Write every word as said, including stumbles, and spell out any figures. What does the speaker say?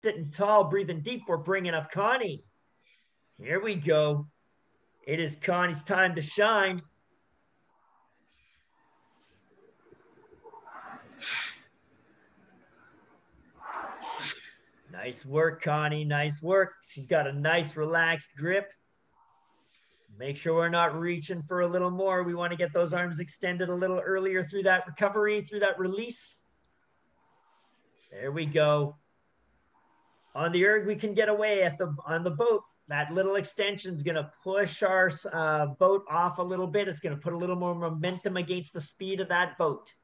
sitting tall, breathing deep. We're bringing up Connie. Here we go. It is Connie's time to shine. Nice work, Connie. Nice work. She's got a nice relaxed grip. Make sure we're not reaching for a little more. We want to get those arms extended a little earlier through that recovery, through that release. There we go. On the erg, we can get away at the on the boat. That little extension is going to push our uh, boat off a little bit. It's going to put a little more momentum against the speed of that boat.